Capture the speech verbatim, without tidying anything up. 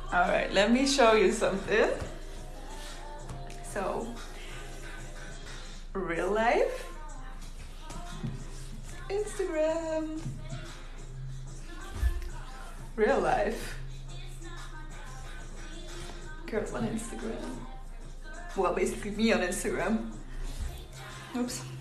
All right, let me show you something. So, real life, Instagram, real life, girls on Instagram. Well, basically me on Instagram. Oops.